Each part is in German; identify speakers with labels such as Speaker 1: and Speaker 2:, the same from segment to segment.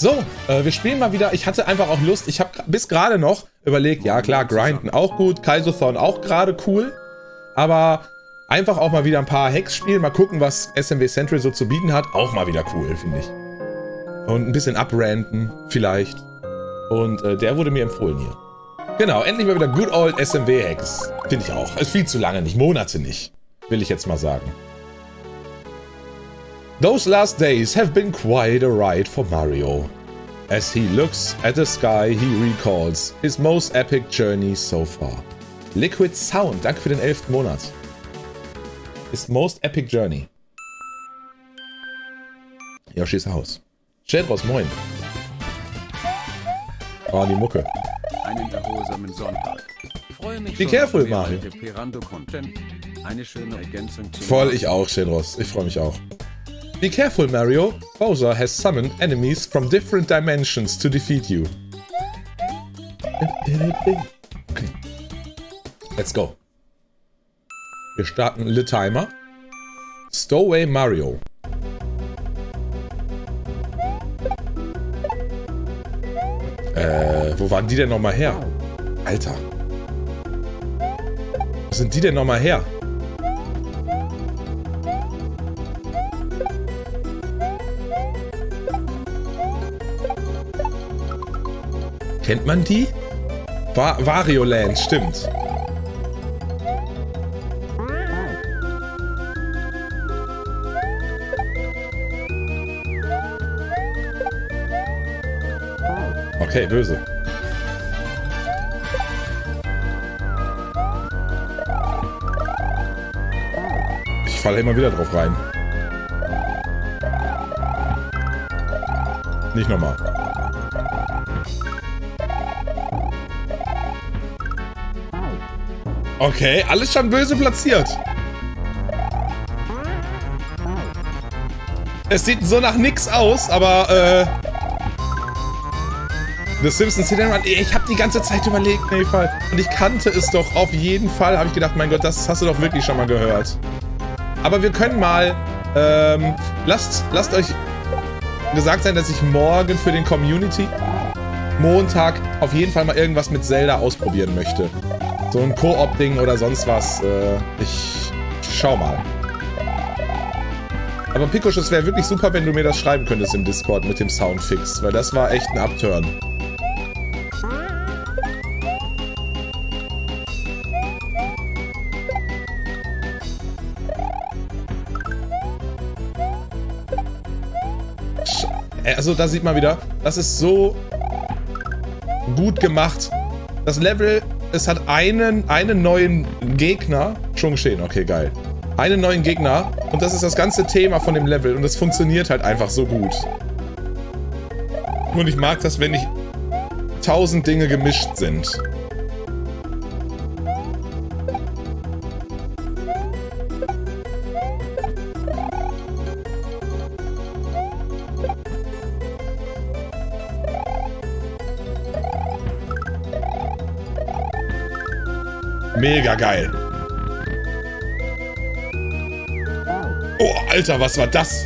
Speaker 1: So, wir spielen mal wieder. Ich hatte einfach auch Lust. Ich habe bis gerade noch überlegt, ja klar, Grinden auch gut, Kaizothon auch gerade cool. Aber einfach auch mal wieder ein paar Hacks spielen. Mal gucken, was SMW Central so zu bieten hat. Auch mal wieder cool, finde ich. Und ein bisschen abranten, vielleicht. Und der wurde mir empfohlen hier. Genau, endlich mal wieder Good Old SMW Hacks. Finde ich auch. Ist viel zu lange nicht, Monate nicht. Will ich jetzt mal sagen. Those last days have been quite a ride for Mario. As he looks at the sky, he recalls his most epic journey so far. Liquid Sound, danke für den 11. Monat. His most epic journey. Yoshis Haus. Shedros, moin. Oh, die Mucke.
Speaker 2: Einen erholsamen Sonntag. Freue mich
Speaker 1: Be careful, Mario.
Speaker 2: Eine schöne Ergänzung zu
Speaker 1: Voll, ich auch, Shedros. Ich freue mich auch. Be careful, Mario. Bowser has summoned enemies from different dimensions to defeat you. Okay. Let's go. Wir starten the Timer. Stowaway Mario. Wo waren die denn nochmal her? Alter. Wo sind die denn nochmal her? Kennt man die? Wario Land, stimmt. Okay, böse. Ich falle immer wieder drauf rein. Nicht nochmal. Okay, alles schon böse platziert. Es sieht so nach nix aus, aber The Simpsons Hidden Run, ich habe die ganze Zeit überlegt, Nefal. Und ich kannte es doch auf jeden Fall. Habe ich gedacht, mein Gott, das hast du doch wirklich schon mal gehört. Aber wir können mal, lasst euch gesagt sein, dass ich morgen für den Community Montag auf jeden Fall mal irgendwas mit Zelda ausprobieren möchte. So ein Koop-Ding oder sonst was. Ich schau mal. Aber Pikosch, es wäre wirklich super, wenn du mir das schreiben könntest im Discord mit dem Soundfix, weil das war echt ein Upturn. Also da sieht man wieder, das ist so gut gemacht. Das Level, es hat einen neuen Gegner. Schon geschehen, okay, geil. Einen neuen Gegner und das ist das ganze Thema von dem Level und es funktioniert halt einfach so gut. Und ich mag das, wenn nicht 1000 Dinge gemischt sind. Mega geil. Oh, Alter, was war das?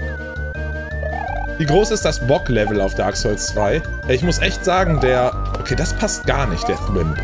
Speaker 1: Wie groß ist das Bock-Level auf Dark Souls 2? Ich muss echt sagen, okay, das passt gar nicht, der Thwimp.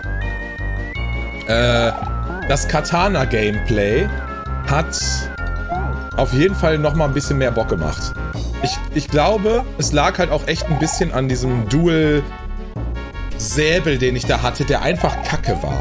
Speaker 1: Das Katana-Gameplay hat auf jeden Fall nochmal ein bisschen mehr Bock gemacht. Ich glaube, es lag halt auch echt ein bisschen an diesem Dual-Säbel, den ich da hatte, der einfach kacke war.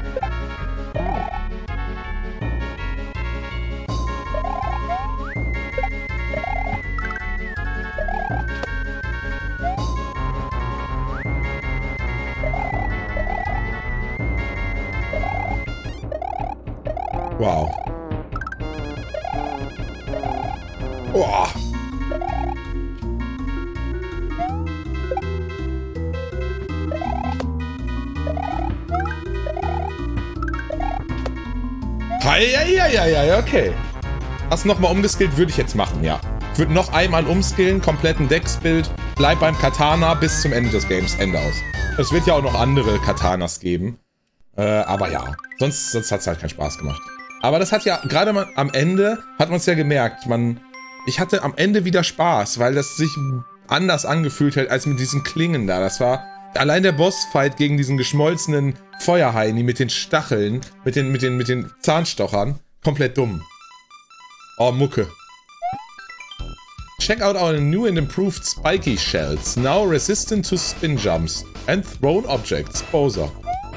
Speaker 1: Wow. Boah. Ja, okay. Das nochmal umgeskillt würde ich jetzt machen, ja. Ich würde noch einmal umskillen, kompletten Decksbild, bleib beim Katana bis zum Ende des Games, Ende aus. Es wird ja auch noch andere Katanas geben. Aber ja, sonst hat es halt keinen Spaß gemacht. Aber das hat ja, gerade am Ende, hat man es ja gemerkt. Ich hatte am Ende wieder Spaß, weil das sich anders angefühlt hat, als mit diesen Klingen da. Das war allein der Bossfight gegen diesen geschmolzenen Feuerhaini mit den Stacheln, mit den Zahnstochern. Komplett dumm. Oh, Mucke. Check out our new and improved spiky shells. Now resistant to spin jumps and thrown objects. Bowser.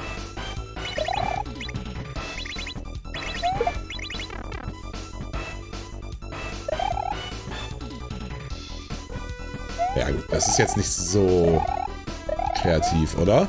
Speaker 1: Ja gut, das ist jetzt nicht so kreativ, oder?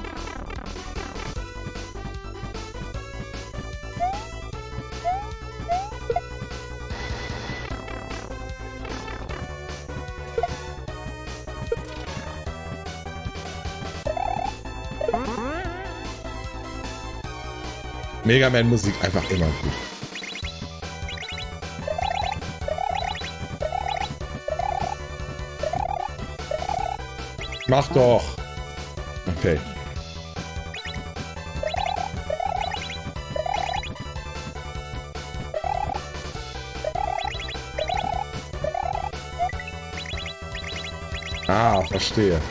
Speaker 1: Mega Man Musik einfach immer gut. Mach doch. Okay. Ah, verstehe.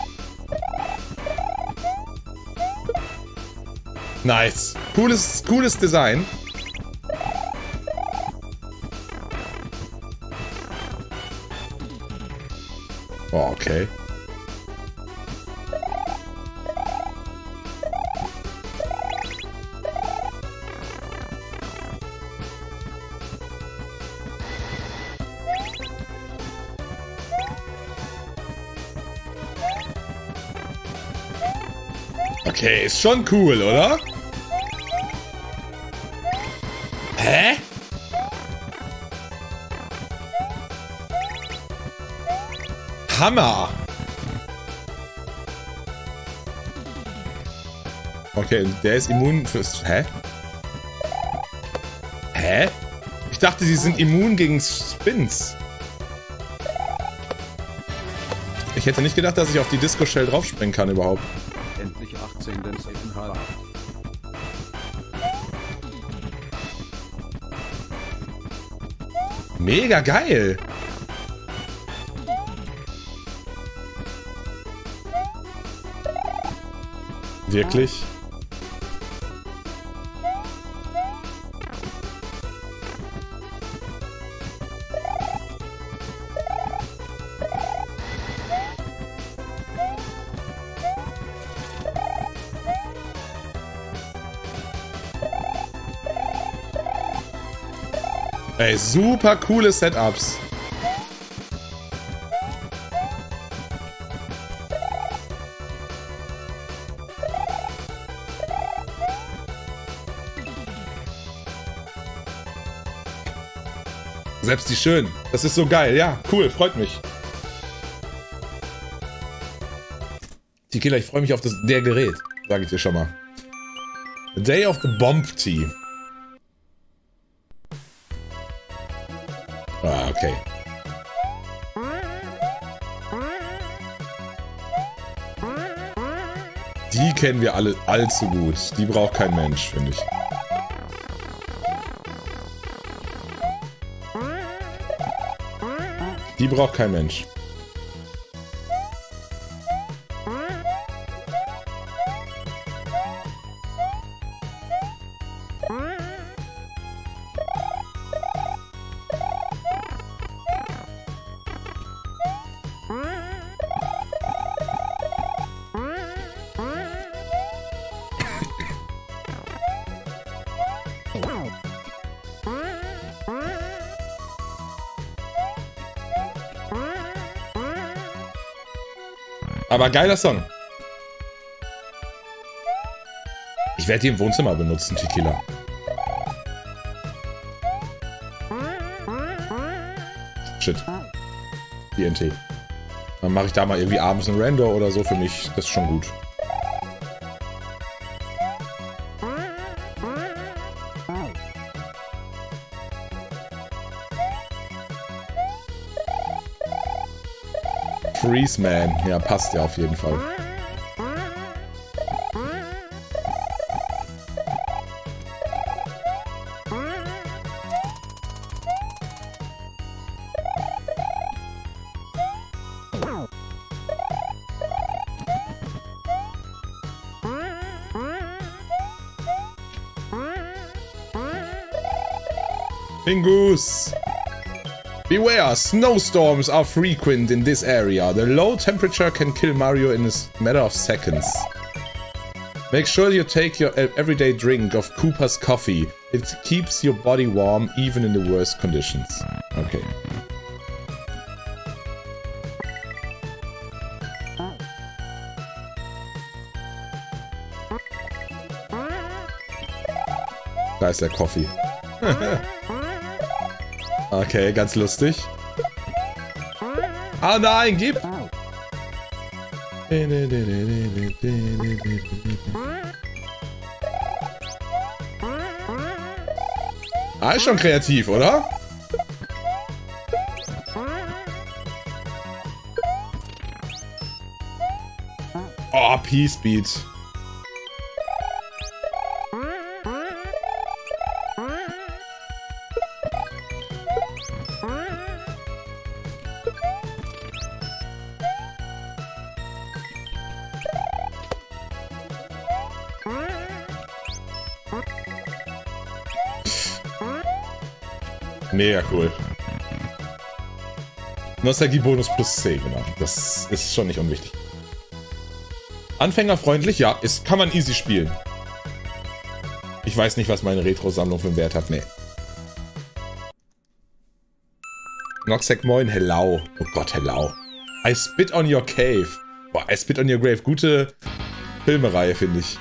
Speaker 1: Nice. Cooles Design. Oh, okay. Okay, ist schon cool, oder? Hä? Hammer! Okay, der ist immun fürs... Hä? Hä? Ich dachte, sie sind immun gegen Spins. Ich hätte nicht gedacht, dass ich auf die Disco-Shell draufspringen kann überhaupt.
Speaker 2: Endlich 18. HA.
Speaker 1: Mega geil! Wirklich? Ey, super coole Setups. Selbst die schönen. Das ist so geil. Ja, cool. Freut mich. Die Killer, ich freue mich auf der Gerät. Sage ich dir schon mal. The Day of the Bomb Tea. Ah, okay. Die kennen wir alle allzu gut. Die braucht kein Mensch, finde ich. Die braucht kein Mensch. Aber geiler Song. Ich werde die im Wohnzimmer benutzen, Tequila. Shit. TNT. Dann mache ich da mal irgendwie abends ein Render oder so für mich. Das ist schon gut. Freeze Man. Ja, passt ja auf jeden Fall. Pingus. Beware, snowstorms are frequent in this area. The low temperature can kill Mario in a matter of seconds. Make sure you take your everyday drink of Koopa's coffee. It keeps your body warm even in the worst conditions. Okay. Da ist der Coffee. Okay, ganz lustig. Ah nein, gib! Ah, ist schon kreativ, oder? Oh, Peace Beat. Mega cool. Nostalgie-Bonus plus 10, genau. Das ist schon nicht unwichtig. Anfängerfreundlich, ja, kann man easy spielen. Ich weiß nicht, was meine Retro-Sammlung für einen Wert hat, nee. Noxec moin, hello. Oh Gott, hello. I Spit on Your Cave. Boah, I Spit on Your Grave. Gute Filmereihe, finde ich.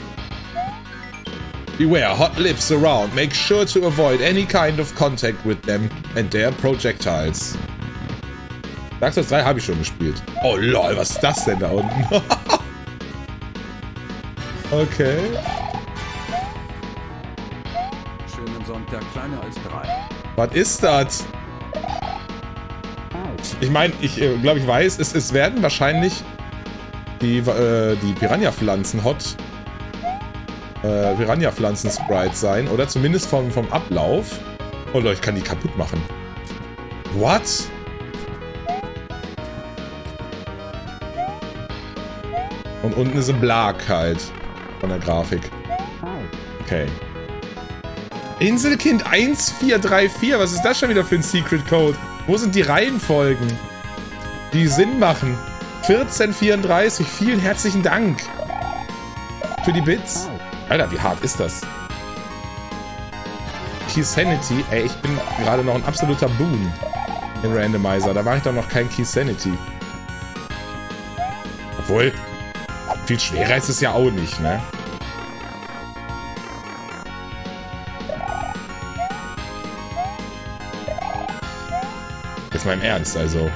Speaker 1: Beware, hot lips around. Make sure to avoid any kind of contact with them and their projectiles. Dark Souls 3 habe ich schon gespielt. Oh lol, was ist das denn da unten? Okay.
Speaker 2: Schönen Sonntag, kleiner als 3.
Speaker 1: Was ist das? Ich meine, ich glaube, ich weiß, es werden wahrscheinlich die Piranha-Pflanzen Piranha-Pflanzen-Sprites sein. Oder zumindest vom Ablauf. Oh Leute, ich kann die kaputt machen. What? Und unten ist ein Blag halt. Von der Grafik. Okay. Inselkind 1434. Was ist das schon wieder für ein Secret Code? Wo sind die Reihenfolgen? Die Sinn machen. 1434. Vielen herzlichen Dank. Für die Bits. Alter, wie hart ist das? Keysanity. Ey, ich bin gerade noch ein absoluter Boon in Randomizer. Da war ich doch noch kein Keysanity. Obwohl, viel schwerer ist es ja auch nicht, ne? Jetzt mal im Ernst, also.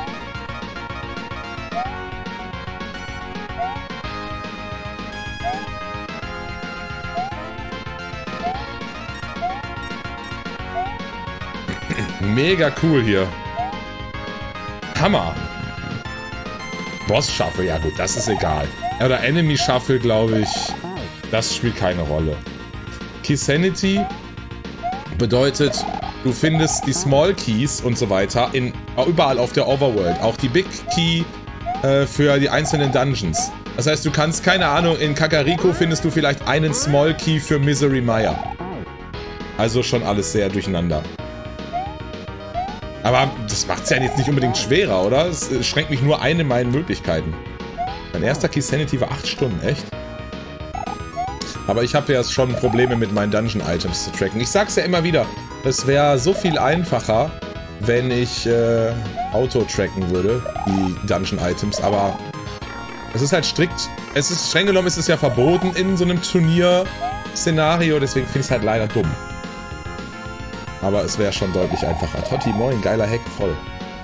Speaker 1: Mega cool hier. Hammer. Boss Shuffle, ja gut, das ist egal. Oder Enemy Shuffle, glaube ich, das spielt keine Rolle. Keysanity bedeutet, du findest die Small Keys und so weiter überall auf der Overworld. Auch die Big Key für die einzelnen Dungeons. Das heißt, du kannst, keine Ahnung, in Kakariko findest du vielleicht einen Small Key für Misery Mire. Also schon alles sehr durcheinander. Aber das macht es ja jetzt nicht unbedingt schwerer, oder? Es schränkt mich nur ein in meinen Möglichkeiten. Mein erster Keysanity war 8 Stunden, echt? Aber ich habe ja schon Probleme mit meinen Dungeon-Items zu tracken. Ich sag's ja immer wieder, es wäre so viel einfacher, wenn ich Auto-tracken würde, die Dungeon-Items. Aber es ist halt strikt, streng genommen ist es ja verboten in so einem Turnier-Szenario, deswegen finde ich es halt leider dumm. Aber es wäre schon deutlich einfacher. Totti, moin, geiler Hack, voll.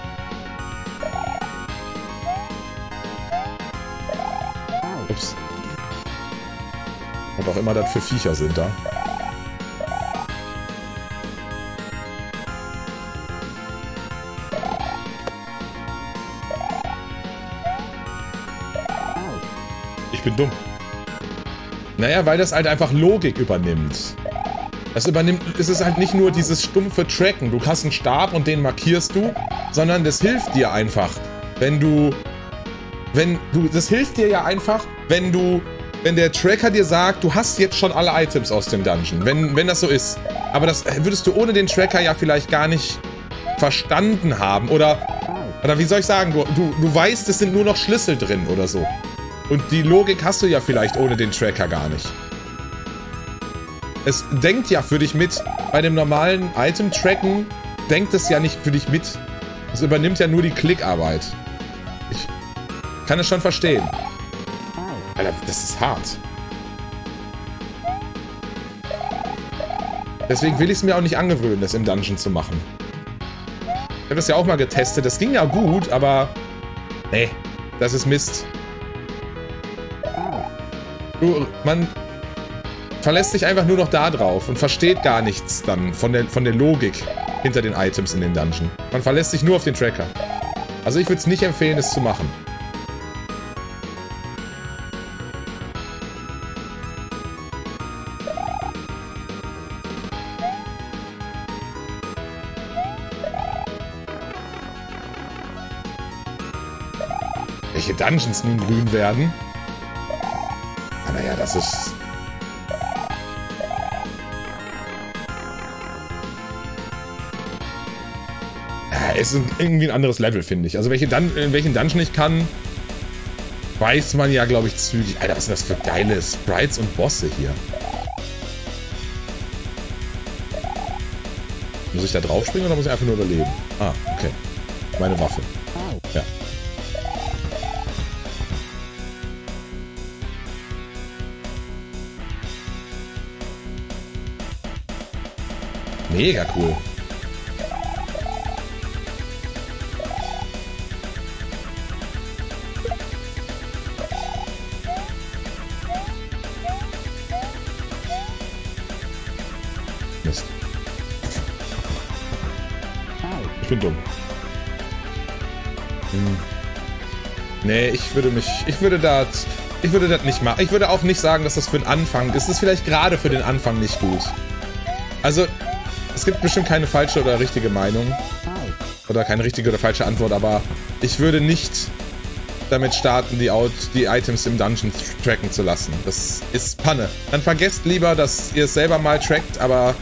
Speaker 1: Ups. Was auch immer das für Viecher sind da. Ich bin dumm. Naja, weil das halt einfach Logik übernimmt. Es ist halt nicht nur dieses stumpfe Tracken. Du hast einen Stab und den markierst du, sondern das hilft dir einfach, das hilft dir ja einfach, wenn du wenn der Tracker dir sagt, du hast jetzt schon alle Items aus dem Dungeon, wenn das so ist. Aber das würdest du ohne den Tracker ja vielleicht gar nicht verstanden haben. Oder wie soll ich sagen, du weißt, es sind nur noch Schlüssel drin oder so. Und die Logik hast du ja vielleicht ohne den Tracker gar nicht. Es denkt ja für dich mit. Bei dem normalen Item-Tracken denkt es ja nicht für dich mit. Es übernimmt ja nur die Klickarbeit. Ich kann es schon verstehen. Alter, das ist hart. Deswegen will ich es mir auch nicht angewöhnen, das im Dungeon zu machen. Ich habe das ja auch mal getestet. Das ging ja gut, aber... Nee, das ist Mist. Man verlässt sich einfach nur noch da drauf und versteht gar nichts dann von der Logik hinter den Items in den Dungeon. Man verlässt sich nur auf den Tracker. Also ich würde es nicht empfehlen, es zu machen. Welche Dungeons nun grün werden? Aber naja, das ist... Es ist irgendwie ein anderes Level, finde ich. Also in welchen Dungeon ich kann, weiß man ja, glaube ich, zügig. Alter, was sind das für geile Sprites und Bosse hier? Muss ich da drauf springen oder muss ich einfach nur überleben? Ah, okay. Meine Waffe. Ja. Mega cool. Mist. Ich bin dumm. Nee, ich würde das nicht machen. Ich würde auch nicht sagen, dass das für den Anfang ist. Das ist vielleicht gerade für den Anfang nicht gut. Also, es gibt bestimmt keine falsche oder richtige Meinung. Oder keine richtige oder falsche Antwort, aber ich würde nicht damit starten, die Items im Dungeon tracken zu lassen. Das ist Panne. Dann vergesst lieber, dass ihr es selber mal trackt, aber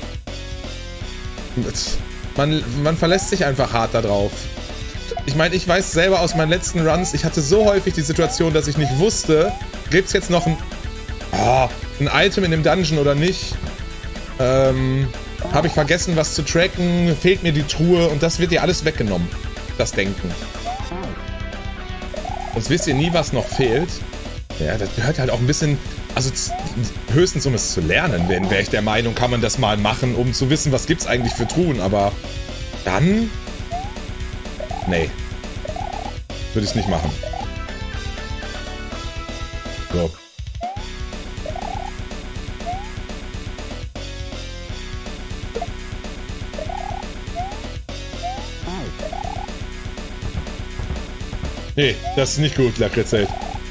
Speaker 1: man verlässt sich einfach hart da drauf. Ich meine, ich weiß selber aus meinen letzten Runs, ich hatte so häufig die Situation, dass ich nicht wusste, gibt es jetzt noch ein Item in dem Dungeon oder nicht? Habe ich vergessen, was zu tracken? Fehlt mir die Truhe? Und das wird dir alles weggenommen. Das Denken. Sonst wisst ihr nie, was noch fehlt. Ja, das gehört halt auch ein bisschen... Also höchstens, um es zu lernen, wäre ich der Meinung, kann man das mal machen, um zu wissen, was gibt's eigentlich für Truhen. Aber dann... Nee. Würde ich es nicht machen. So. Nee, das ist nicht gut, Lakritzelt.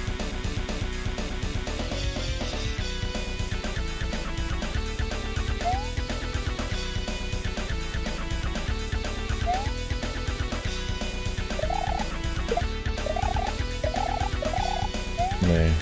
Speaker 1: Nee.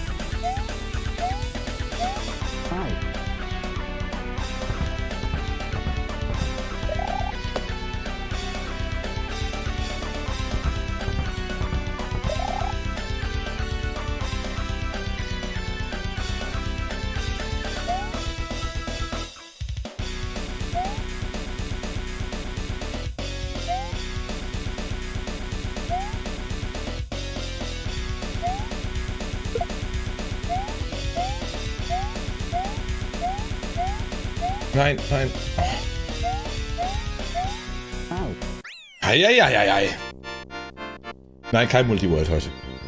Speaker 1: Nein, nein. Eieieiei. Nein, kein Multiworld heute.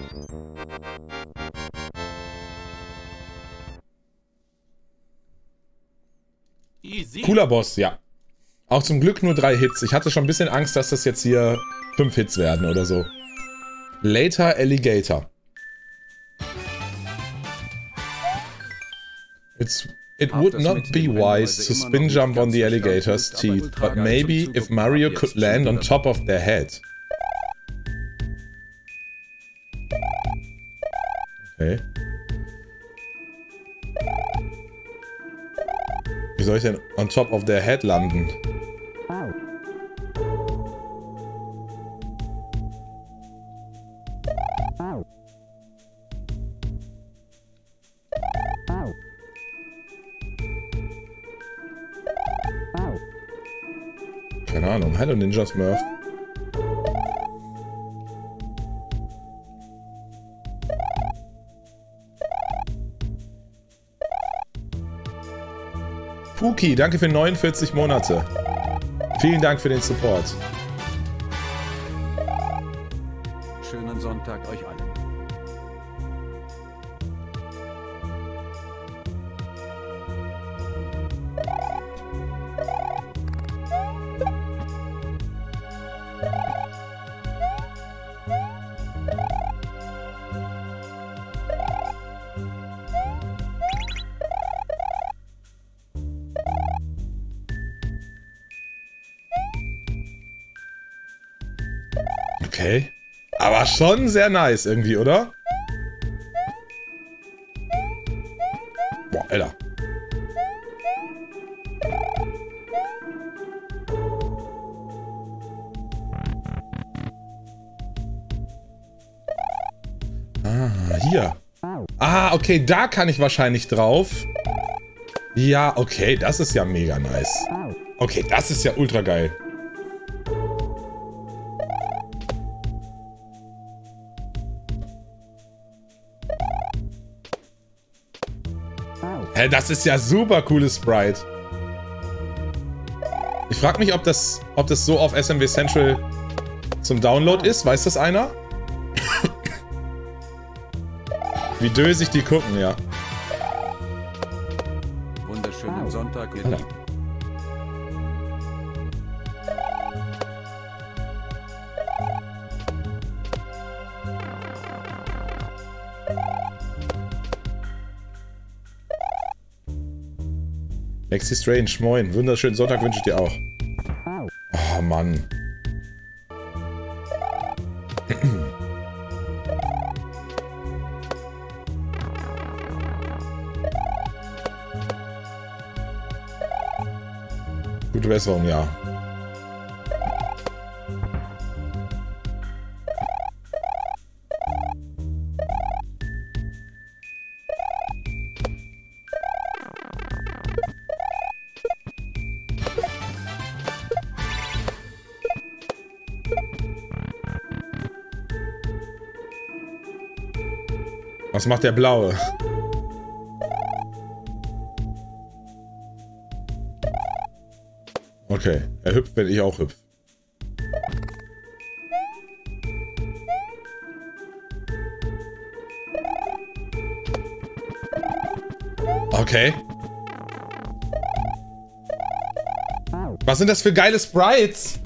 Speaker 1: Cooler Boss, ja. Auch zum Glück nur 3 Hits. Ich hatte schon ein bisschen Angst, dass das jetzt hier 5 Hits werden oder so. Later Alligator. It would not be wise to spin jump on the alligator's teeth, but maybe if Mario could land on top of their head. Okay. soll ich denn on top of their head landen? Keine Ahnung. Hallo Ninja Smurf. Puki, danke für 49 Monate. Vielen Dank für den Support.
Speaker 2: Schönen Sonntag euch allen.
Speaker 1: Okay. Aber schon sehr nice irgendwie, oder? Boah, Alter. Ah, hier. Ah, okay, da kann ich wahrscheinlich drauf. Ja, okay, das ist ja mega nice. Okay, das ist ja ultra geil. Hä, das ist ja super cooles Sprite. Ich frage mich, ob das so auf SMW Central zum Download ist. Weiß das einer? Wie dösig die gucken, ja.
Speaker 2: Wunderschönen Sonntag, ihr Lieben.
Speaker 1: Lexi Strange, moin. Wunderschönen Sonntag wünsche ich dir auch. Oh, Mann. Gute Besserung, ja. Was macht der Blaue? Okay, er hüpft, wenn ich auch hüpf. Okay. Was sind das für geile Sprites?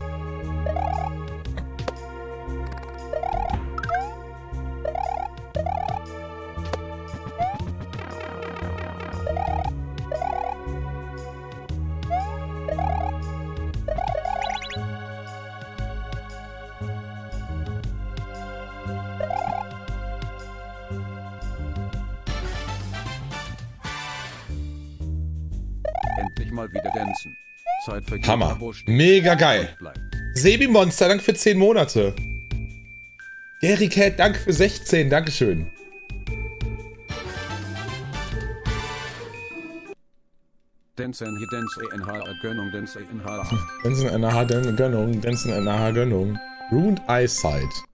Speaker 2: Endlich mal wieder dancen. Zeit für
Speaker 1: Hammer. Mega geil. Sebi Monster, danke für 10 Monate. Gary Cat, danke für 16. Dankeschön.
Speaker 2: Dancen hier dance NH Gönnung, dance NH.
Speaker 1: Dancen NH Gönnung, Dancen NH Gönnung. Ruined Eyesight.